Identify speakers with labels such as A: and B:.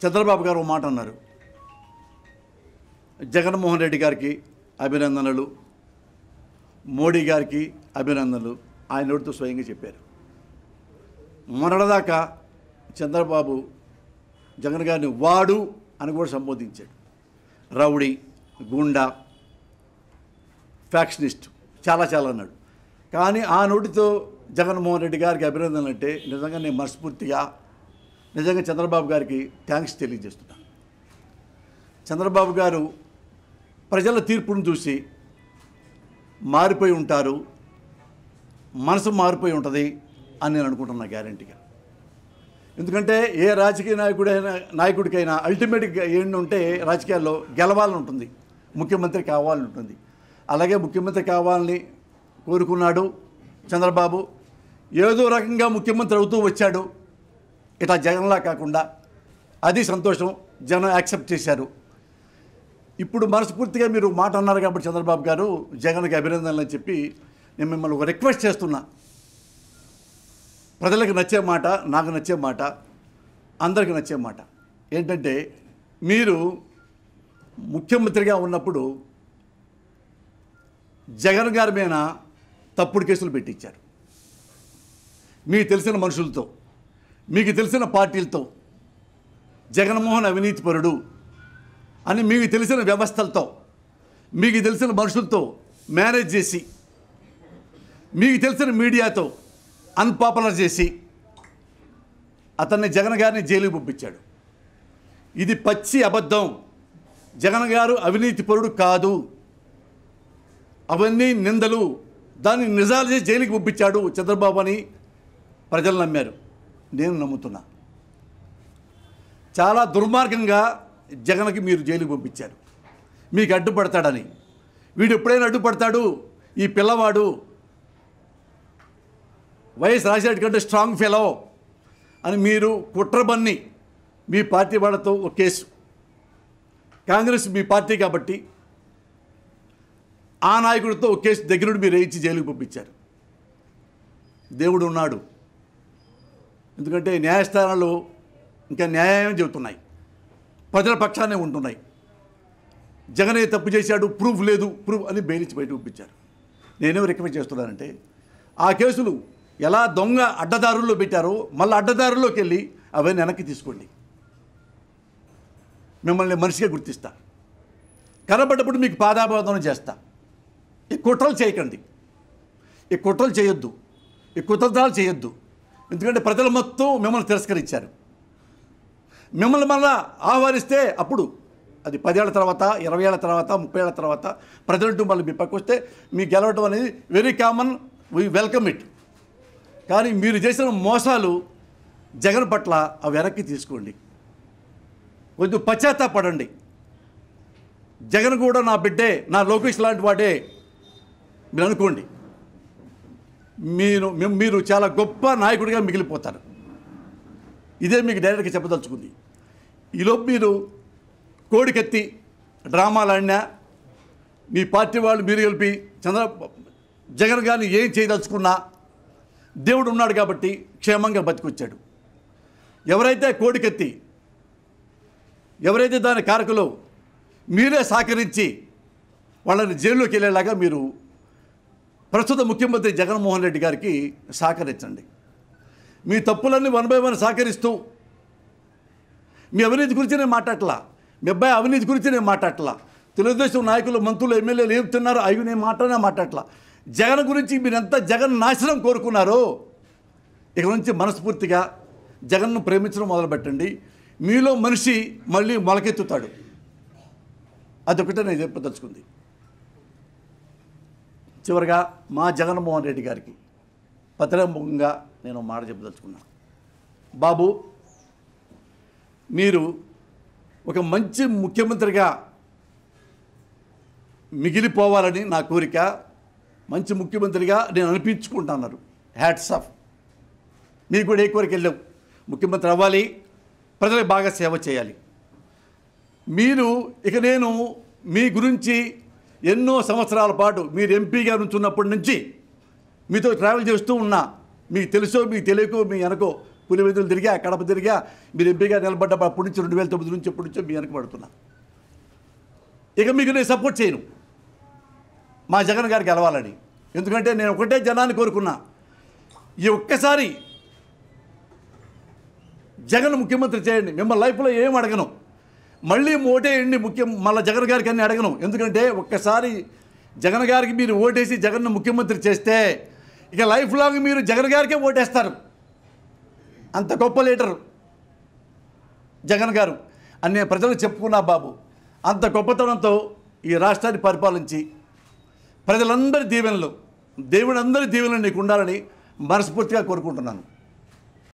A: చంద్రబాబు గారు ఒక మాట అన్నారు, జగన్మోహన్ రెడ్డి గారికి అభినందనలు, మోడీ గారికి అభినందనలు ఆయన నోటితో స్వయంగా చెప్పారు. మొన్నటిదాకా చంద్రబాబు జగన్ గారిని వాడు అని కూడా సంబోధించాడు. రౌడీ, గుండా, ఫ్యాక్షనిస్ట్ చాలా అన్నాడు. కానీ ఆ నోటితో జగన్మోహన్ రెడ్డి గారికి అభినందనలు అంటే నిజంగా నేను మనస్ఫూర్తిగా నిజంగా చంద్రబాబు గారికి థ్యాంక్స్ తెలియజేస్తున్నాను. చంద్రబాబు గారు ప్రజల తీర్పును చూసి మారిపోయి ఉంటారు, మనసు మారిపోయి ఉంటుంది అని నేను అనుకుంటున్నా గ్యారంటీగా. ఎందుకంటే ఏ రాజకీయ నాయకుడికైనా అల్టిమేట్గా ఏంటంటే రాజకీయాల్లో గెలవాలని ఉంటుంది, ముఖ్యమంత్రి కావాలని ఉంటుంది. అలాగే ముఖ్యమంత్రి కావాలని కోరుకున్నాడు చంద్రబాబు. ఏదో రకంగా ముఖ్యమంత్రి అవుతూ వచ్చాడు, ఇట్లా జగన్లా కాకుండా. అది సంతోషం, జనం యాక్సెప్ట్ చేశారు. ఇప్పుడు మనస్ఫూర్తిగా మీరు మాట అన్నారు కాబట్టి చంద్రబాబు గారు జగన్కి అభినందనలు అని చెప్పి నేను మిమ్మల్ని ఒక రిక్వెస్ట్ చేస్తున్నా. ప్రజలకు నచ్చే మాట, నాకు నచ్చే మాట, అందరికీ నచ్చే మాట ఏంటంటే, మీరు ముఖ్యమంత్రిగా ఉన్నప్పుడు జగన్ గారి మీద తప్పుడు కేసులు పెట్టించారు. మీకు తెలిసిన మనుషులతో, మీకు తెలిసిన పార్టీలతో జగన్మోహన్ అవినీతిపరుడు అని మీకు తెలిసిన వ్యవస్థలతో, మీకు తెలిసిన మనుషులతో మేనేజ్ చేసి, మీకు తెలిసిన మీడియాతో అన్పాపులర్ చేసి అతన్ని జగన్ గారిని జైలుకి పంపించాడు. ఇది పచ్చి అబద్ధం. జగన్ గారు అవినీతిపరుడు కాదు, అవన్నీ నిందలు. దాన్ని నిజాలు చేసి జైలుకి పంపించాడు చంద్రబాబు అని ప్రజలు నమ్మారు, నేను నమ్ముతున్నా. చాలా దుర్మార్గంగా జగన్కి మీరు జైలుకి పంపించారు, మీకు అడ్డుపడతాడని. వీడు ఎప్పుడైనా అడ్డుపడతాడు, ఈ పిల్లవాడు వైఎస్ రాజశేఖర్ కంటే స్ట్రాంగ్ ఫెలో అని మీరు కుట్రబన్ని మీ పార్టీ వాళ్ళతో ఒక కేసు, కాంగ్రెస్ మీ పార్టీ కాబట్టి ఆ నాయకుడితో ఒక కేసు దగ్గరుండి మీరు వేయించి జైలుకి పంపించారు. దేవుడు ఉన్నాడు, ఎందుకంటే న్యాయస్థానాలు ఇంకా న్యాయం చెబుతున్నాయి, ప్రజల పక్షానే ఉంటున్నాయి. జగనే తప్పు చేశాడు, ప్రూఫ్ లేదు, ప్రూఫ్ అని బెయిలించి బయట పంపించారు. నేనేం రికమెండ్ చేస్తున్నానంటే, ఆ కేసులు ఎలా దొంగ అడ్డదారుల్లో పెట్టారో మళ్ళీ అడ్డదారుల్లోకి వెళ్ళి అవన్నీ వెనక్కి తీసుకోండి. మిమ్మల్ని మనిషిగా గుర్తిస్తా, కనబడ్డప్పుడు మీకు పాదాభాదన చేస్తా. ఈ కుట్రలు చేయకండి, ఈ కుట్రలు చేయొద్దు, ఈ కుతంత్రాలు చేయొద్దు. ఎందుకంటే ప్రజలు మొత్తం మిమ్మల్ని తిరస్కరించారు. మిమ్మల్ని మళ్ళా ఆహ్వానిస్తే అప్పుడు అది 10 ఏళ్ల తర్వాత, 20 ఏళ్ల తర్వాత, 30 ఏళ్ల తర్వాత ప్రజలంటూ మళ్ళీ మీ పక్క వస్తే మీ గెలవడం అనేది very common, we welcome it. కానీ మీరు చేసిన మోసాలు జగన్ పట్ల అవి వెనక్కి తీసుకోండి, కొంచెం పశ్చాత్తాపడండి. జగన్ కూడా నా బిడ్డే, నా లోకేష్ లాంటి వాడే మీరు అనుకోండి. మీరు చాలా గొప్ప నాయకుడిగా మిగిలిపోతారు. ఇదే మీకు డైరెక్ట్గా చెప్పదలుచుకుంది. ఈలోపు మీరు కోడికెత్తి డ్రామాలు ఆడినా, మీ పార్టీ వాళ్ళు మీరు కలిపి జగన్ గారిని ఏం చేయదలుచుకున్నా దేవుడు ఉన్నాడు కాబట్టి క్షేమంగా బతికొచ్చాడు. ఎవరైతే కోడికెత్తి, ఎవరైతే దాని కారకులో మీరే సహకరించి వాళ్ళని జైల్లోకి వెళ్ళేలాగా మీరు ప్రస్తుత ముఖ్యమంత్రి జగన్మోహన్ రెడ్డి గారికి సహకరించండి. మీ తప్పులన్నీ 1 by 1 సహకరిస్తూ, మీ అవినీతి గురించి నేను మాట్లాడట్లా, మీ అబ్బాయి అవినీతి గురించి నేను మాట్లాడట్లా, తెలుగుదేశం నాయకులు, మంత్రులు, ఎమ్మెల్యేలు ఏం తిన్నారో అవి నేను మాట్లాడట్లా. జగన్ గురించి మీరు ఎంత జగన్ నాశనం కోరుకున్నారో ఇక నుంచి మనస్ఫూర్తిగా జగన్ను ప్రేమించడం మొదలుపెట్టండి. మీలో మనిషి మళ్ళీ మొలకెత్తుతాడు. అదొకటే నేను చెప్పదలుచుకుంది. చివరిగా మా జగన్మోహన్ రెడ్డి గారికి పత్రిముఖంగా నేను మాట చెప్పదలుచుకున్నాను. బాబు, మీరు ఒక మంచి ముఖ్యమంత్రిగా మిగిలిపోవాలని నా కోరిక. మంచి ముఖ్యమంత్రిగా నేను అనిపించుకుంటున్నారు. Hats off. మీకు కూడా ఏ కోరిక వెళ్ళావు, ముఖ్యమంత్రి అవ్వాలి, ప్రజలకు బాగా సేవ చేయాలి. మీరు ఇక నేను మీ గురించి ఎన్నో సంవత్సరాల పాటు మీరు ఎంపీగా నుంచున్నప్పటి నుంచి మీతో ట్రావెల్ చేస్తూ ఉన్నా. మీకు తెలుసో మీకు తెలియకో మీ వెనకో పులివెందులు తిరిగా, కడప తిరిగా, మీరు ఎంపీగా నిలబడ్డ అప్పటి నుంచి 2009 నుంచి ఎప్పటి నుంచో మీ వెనక పడుతున్నా. ఇక మీకు నేను సపోర్ట్ చేయను మా జగన్ గారికి గెలవాలని. ఎందుకంటే నేను ఒకటే జనాన్ని కోరుకున్నా, ఈ ఒక్కసారి జగన్ ముఖ్యమంత్రి చేయండి, మిమ్మల్ని లైఫ్లో ఏం అడగను, మళ్ళీ ఓటేయండి మళ్ళీ జగన్ గారికి అన్నీ అడగను. ఎందుకంటే ఒక్కసారి జగన్ గారికి మీరు ఓటేసి జగన్ను ముఖ్యమంత్రి చేస్తే ఇక లైఫ్ లాంగ్ మీరు జగన్ గారికే ఓటేస్తారు. అంత గొప్ప లీడరు జగన్ గారు అని నేను ప్రజలకు చెప్పుకున్నా బాబు. అంత గొప్పతనంతో ఈ రాష్ట్రాన్ని పరిపాలించి ప్రజలందరి దీవెనలు, దేవుని అందరి దీవెనలు నీకు ఉండాలని మనస్ఫూర్తిగా కోరుకుంటున్నాను.